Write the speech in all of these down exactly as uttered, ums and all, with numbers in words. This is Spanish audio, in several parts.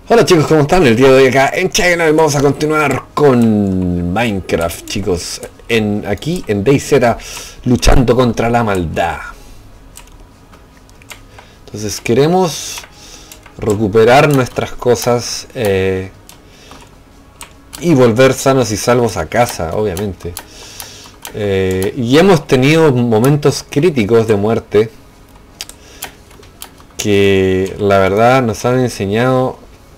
Hola chicos, ¿cómo están? El día de hoy acá en China vamos a continuar con Minecraft, chicos, en aquí en DayZ, luchando contra la maldad. Entonces queremos recuperar nuestras cosas eh, y volver sanos y salvos a casa, obviamente. Eh, y hemos tenido momentos críticos de muerte que la verdad nos han enseñado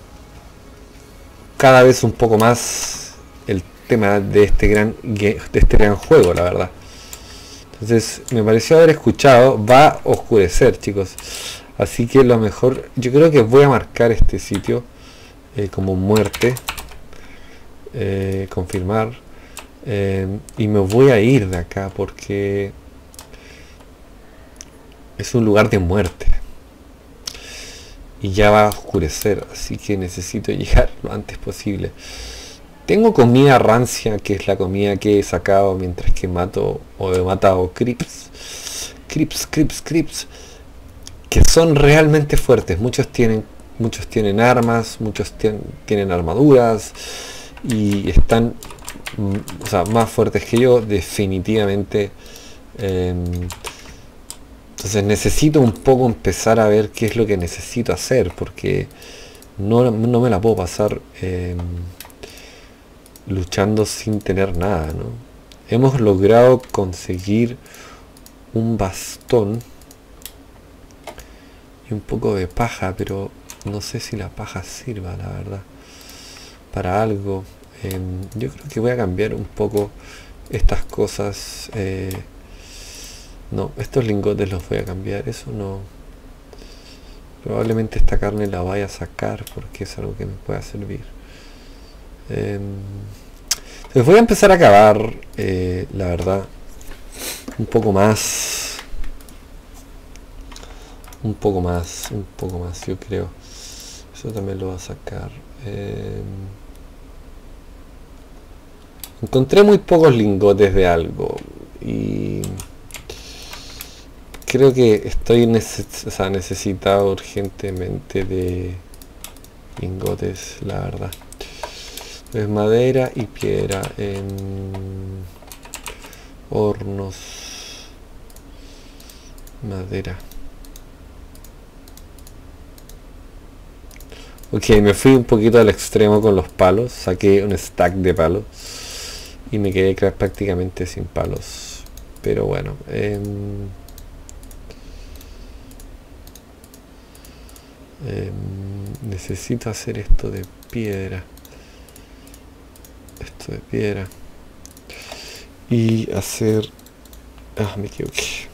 cada vez un poco más el tema de este gran de este gran juego, la verdad. Entonces me pareció haber escuchado, va a oscurecer, chicos, así que lo mejor, yo creo que voy a marcar este sitio eh, como muerte, eh, confirmar, eh, y me voy a ir de acá porque es un lugar de muerte y ya va a oscurecer, así que necesito llegar lo antes posible. Tengo comida rancia, que es la comida que he sacado mientras que mato o he matado creeps, creeps, creeps, creeps, que son realmente fuertes. Muchos tienen, muchos tienen armas, muchos tienen, tienen armaduras y están, o sea, más fuertes que yo, definitivamente. Eh, Entonces necesito un poco empezar a ver qué es lo que necesito hacer, porque no, no me la puedo pasar eh, luchando sin tener nada, ¿no? Hemos logrado conseguir un bastón y un poco de paja, pero no sé si la paja sirva, la verdad, para algo. Eh, yo creo que voy a cambiar un poco estas cosas. Eh, No, estos lingotes los voy a cambiar, eso no. Probablemente esta carne la vaya a sacar porque es algo que me pueda servir. Eh, entonces voy a empezar a cavar, eh, la verdad, un poco más. Un poco más, un poco más, yo creo. Eso también lo voy a sacar. Eh, encontré muy pocos lingotes de algo y creo que estoy neces o sea, necesitado urgentemente de lingotes, la verdad. Es madera y piedra en hornos. Madera. Ok, me fui un poquito al extremo con los palos. Saqué un stack de palos y me quedé prácticamente sin palos. Pero bueno. Eh, Eh, necesito hacer esto de piedra, esto de piedra y hacer, ah, me equivoqué,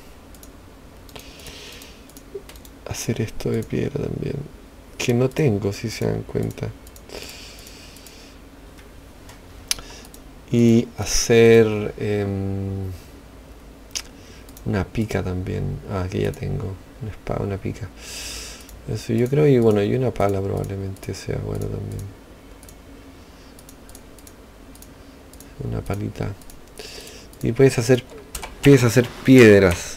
hacer esto de piedra también, que no tengo, si se dan cuenta, y hacer eh, una pica también. Ah, que ya tengo una espada, una pica. Eso yo creo, y bueno, y una pala probablemente sea bueno también. Una palita. Y puedes hacer, puedes hacer piedras.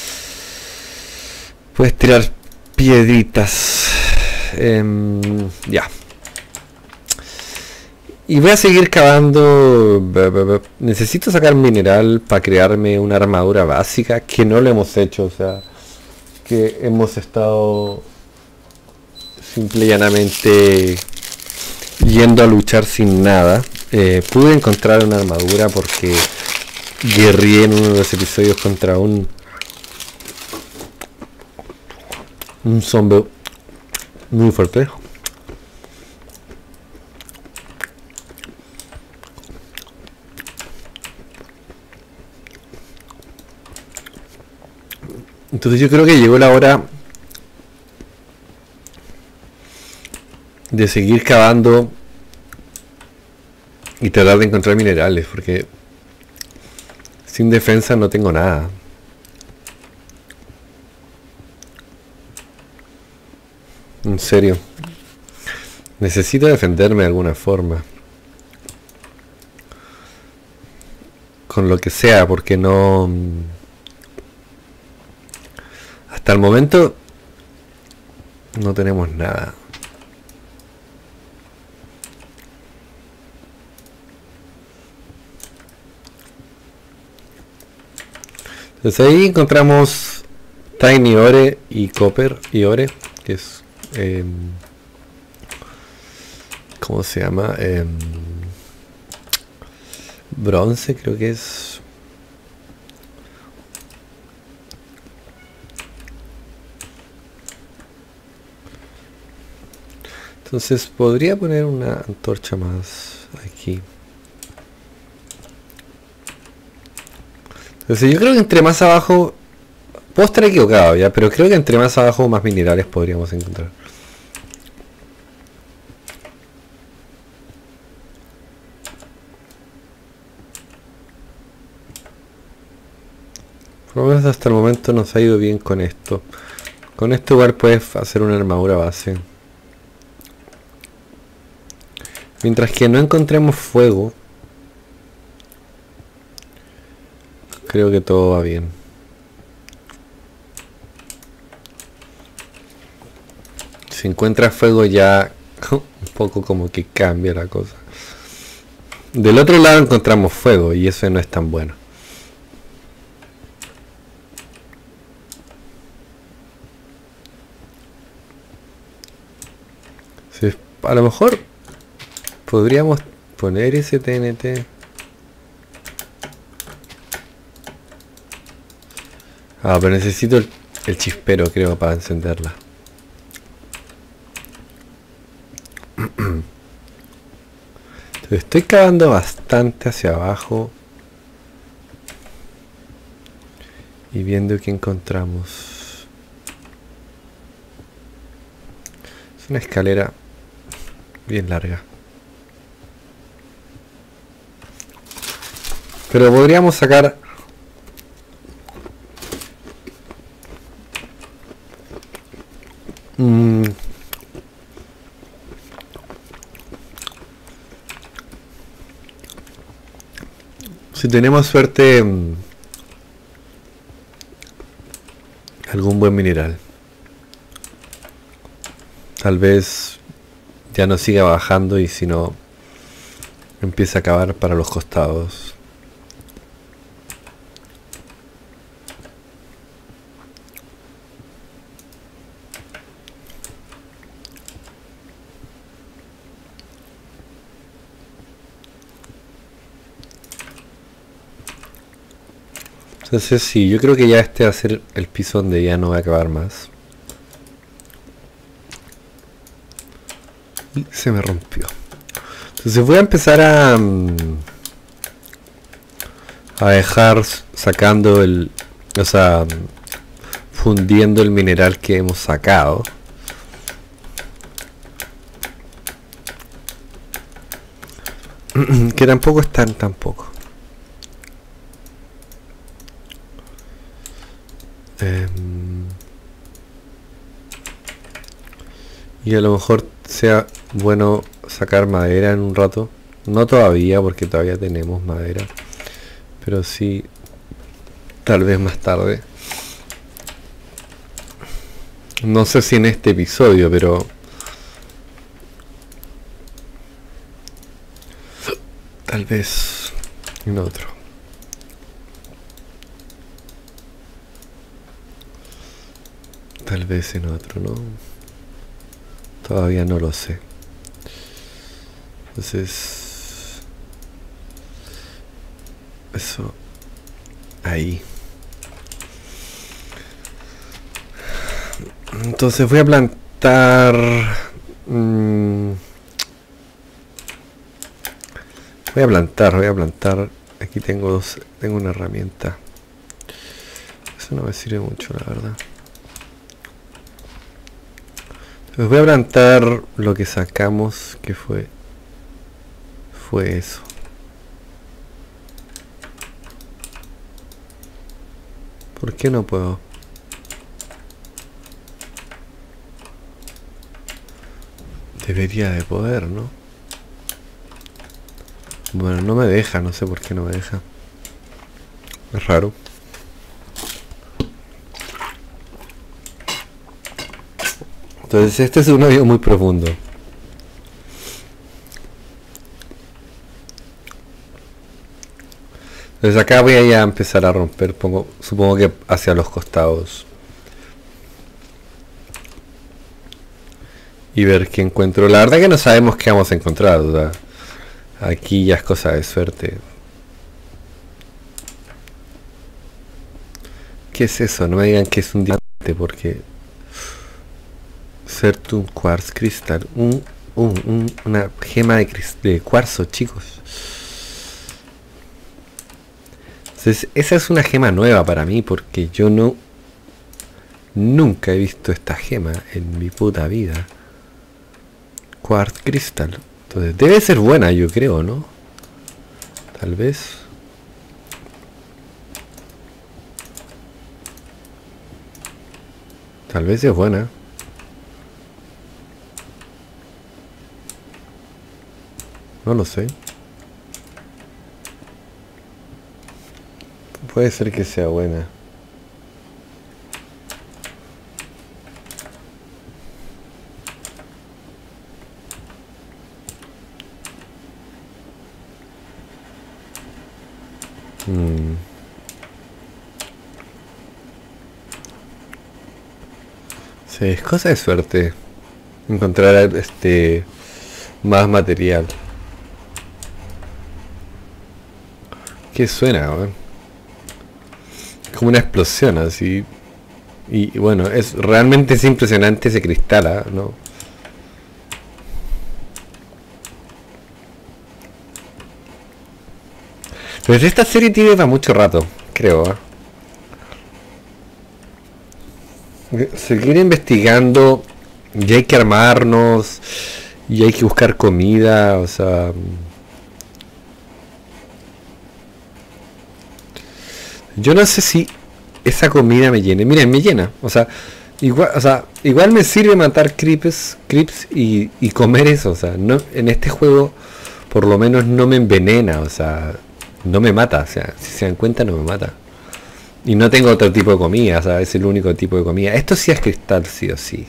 Puedes tirar piedritas. Eh, ya. Y voy a seguir cavando. Necesito sacar mineral para crearme una armadura básica, que no lo hemos hecho, o sea, que hemos estado simple y llanamente yendo a luchar sin nada. Eh, pude encontrar una armadura porque guerrié en uno de los episodios contra un un zombie muy fuerte. Entonces yo creo que llegó la hora de seguir cavando y tratar de encontrar minerales, porque sin defensa no tengo nada. En serio, necesito defenderme de alguna forma, con lo que sea, porque no, hasta el momento no tenemos nada. Entonces ahí encontramos Tiny Ore y Copper y Ore, que es eh, ¿cómo se llama? Eh, bronce, creo que es. Entonces podría poner una antorcha más aquí. Entonces yo creo que entre más abajo, puedo estar equivocado ya, pero creo que entre más abajo más minerales podríamos encontrar. Por lo menos hasta el momento nos ha ido bien con esto. Con esto igual puedes hacer una armadura base. Mientras que no encontremos fuego, creo que todo va bien. Si encuentras fuego ya un poco como que cambia la cosa. Del otro lado encontramos fuego y eso no es tan bueno. Sí, a lo mejor podríamos poner ese T N T. Ah, pero necesito el, el chispero, creo, para encenderla. Entonces, estoy cavando bastante hacia abajo y viendo qué encontramos. Es una escalera bien larga. Pero podríamos sacar mm, si tenemos suerte, mm, algún buen mineral. Tal vez ya no siga bajando y si no empieza a cavar para los costados. Entonces sí, yo creo que ya este va a ser el piso donde ya no voy a acabar más. Y se me rompió. Entonces voy a empezar a a dejar sacando el, o sea, fundiendo el mineral que hemos sacado. Que tampoco es tan tampoco. Eh, y a lo mejor sea bueno sacar madera en un rato. No todavía, porque todavía tenemos madera, pero sí tal vez más tarde. No sé si en este episodio, pero tal vez en otro. Tal vez en otro, ¿no? Todavía no lo sé. Entonces, eso ahí. Entonces voy a plantar mmm, voy a plantar, voy a plantar. Aquí tengo dos, tengo una herramienta. Eso no me sirve mucho, la verdad. Les voy a plantar lo que sacamos, que fue fue eso. ¿Por qué no puedo? Debería de poder, ¿no? Bueno, no me deja, no sé por qué no me deja. Es raro. Entonces este es un hoyo muy profundo. Entonces acá voy a ya empezar a romper, pongo, supongo que hacia los costados. Y ver qué encuentro. La verdad que no sabemos qué vamos a encontrar, o sea, aquí ya es cosa de suerte. ¿Qué es eso? No me digan que es un diamante porque... Certum Quartz Crystal. Un, un, un, una gema de, de cuarzo, chicos. Entonces, esa es una gema nueva para mí porque yo no... Nunca he visto esta gema en mi puta vida. Quartz Crystal. Entonces, debe ser buena, yo creo, ¿no? Tal vez. Tal vez es buena. No lo sé. Puede ser que sea buena. Hmm. Sí, es cosa de suerte encontrar este más material. ¿Qué suena, güey? Como una explosión así. Y, y bueno, es realmente es impresionante ese cristal, ¿eh? ¿No? Pues esta serie tiene para mucho rato, creo, ¿eh? Seguir investigando y hay que armarnos y hay que buscar comida, o sea... Yo no sé si esa comida me llene. Miren, me llena. O sea, igual, o sea, igual me sirve matar creeps, creeps y, y comer eso. O sea, no, en este juego por lo menos no me envenena. O sea, no me mata. O sea, si se dan cuenta no me mata. Y no tengo otro tipo de comida. O sea, es el único tipo de comida. Esto sí es cristal, sí o sí.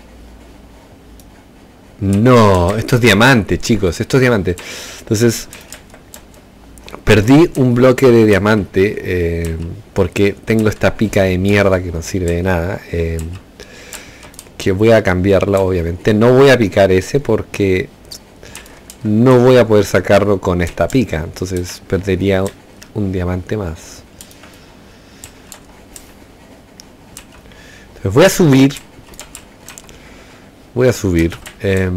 No, esto es diamante, chicos. Esto es diamante. Entonces... Perdí un bloque de diamante eh, porque tengo esta pica de mierda que no sirve de nada. Eh, que voy a cambiarla, obviamente. No voy a picar ese porque no voy a poder sacarlo con esta pica. Entonces perdería un diamante más. Entonces voy a subir. Voy a subir. Eh,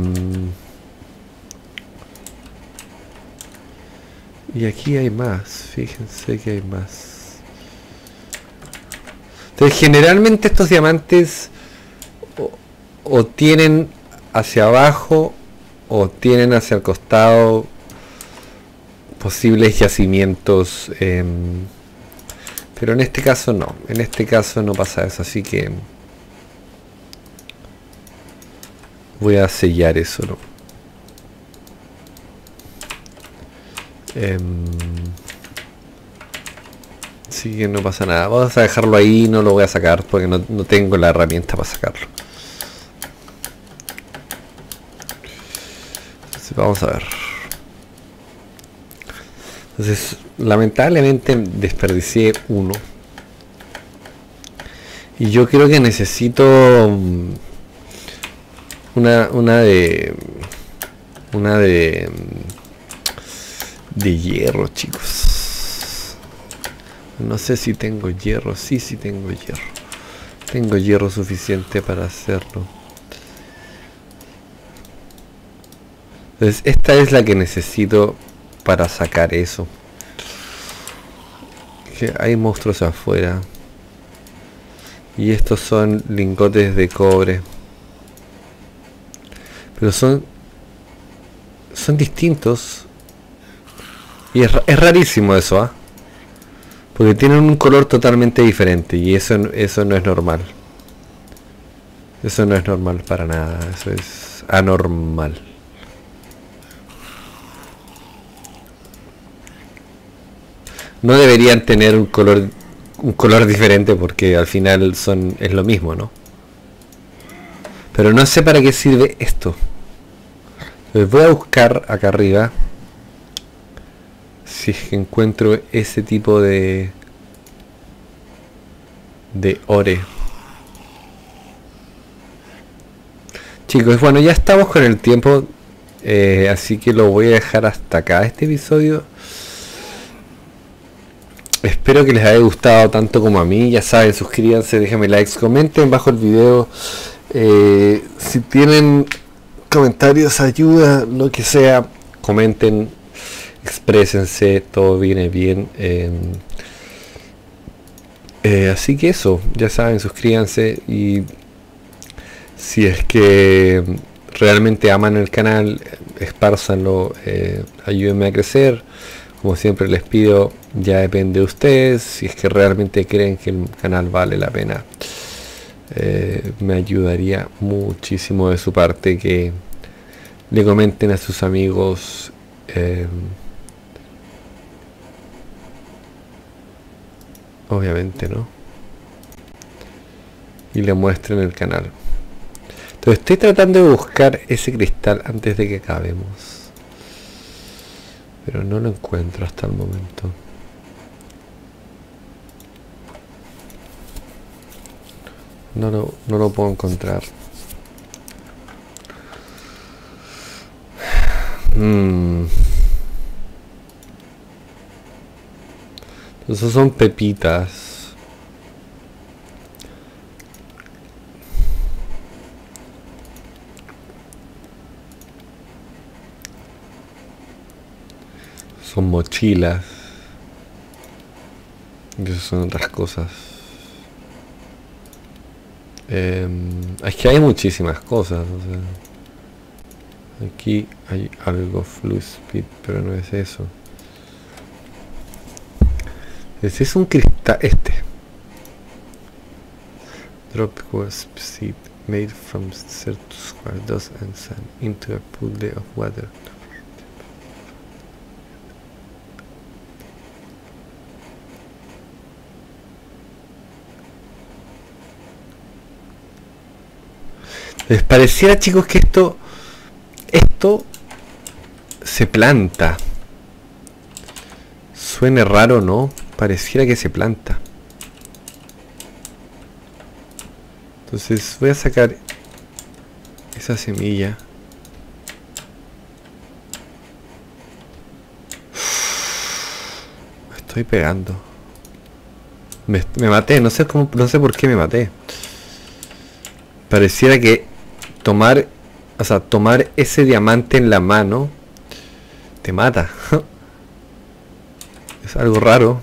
Y aquí hay más, fíjense que hay más. Entonces generalmente estos diamantes o, o tienen hacia abajo o tienen hacia el costado posibles yacimientos. Eh, pero en este caso no, en este caso no pasa eso, así que voy a sellar eso, ¿no? Eh, sí que no pasa nada. Vamos a dejarlo ahí, no lo voy a sacar porque no, no tengo la herramienta para sacarlo. Entonces, vamos a ver. Entonces, lamentablemente desperdicié uno. Y yo creo que necesito una, una de... Una de... De hierro, chicos. No sé si tengo hierro. Sí, sí tengo hierro. Tengo hierro suficiente para hacerlo. Entonces, esta es la que necesito para sacar eso. Que hay monstruos afuera. Y estos son lingotes de cobre. Pero son... Son distintos. Y es, es rarísimo eso, ¿ah? ¿eh? Porque tienen un color totalmente diferente. Y eso, eso no es normal. Eso no es normal para nada. Eso es anormal. No deberían tener un color un color diferente porque al final son es lo mismo, ¿no? Pero no sé para qué sirve esto. Les voy a buscar acá arriba si es que encuentro ese tipo de de ore. Chicos, bueno, ya estamos con el tiempo, eh, así que lo voy a dejar hasta acá este episodio. Espero que les haya gustado tanto como a mí. Ya saben, suscríbanse, déjenme likes, comenten bajo el video. Eh, si tienen comentarios, ayuda, lo que sea, comenten, exprésense, todo viene bien. Eh, eh, así que eso, ya saben, suscríbanse, y si es que realmente aman el canal, espárzanlo, eh, ayúdenme a crecer. Como siempre les pido, ya depende de ustedes. Si es que realmente creen que el canal vale la pena, eh, me ayudaría muchísimo de su parte que le comenten a sus amigos, eh, obviamente, ¿no? Y le muestren el canal. Entonces estoy tratando de buscar ese cristal antes de que acabemos, pero no lo encuentro hasta el momento. No lo, no lo puedo encontrar. Mm. Esos son pepitas. Son mochilas. Y esas son otras cosas. Eh, es que hay muchísimas cosas. O sea, aquí hay algo fluid speed, pero no es eso. Ese es un cristal. Este. Drop was seed made from certain square dust and sand into a pool of water. Les pareciera, chicos, que esto esto se planta. Suene raro, ¿no? Pareciera que se planta. Entonces voy a sacar esa semilla. Me estoy pegando. Me, me maté, no sé cómo, no sé por qué me maté. Pareciera que tomar, o sea, tomar ese diamante en la mano te mata. Es algo raro.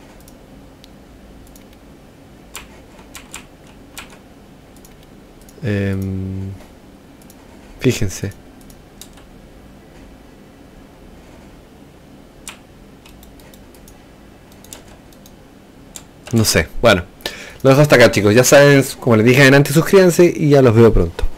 Eh, fíjense. No sé, bueno. Lo dejo hasta acá, chicos. Ya saben, como les dije antes, suscríbanse y ya los veo pronto.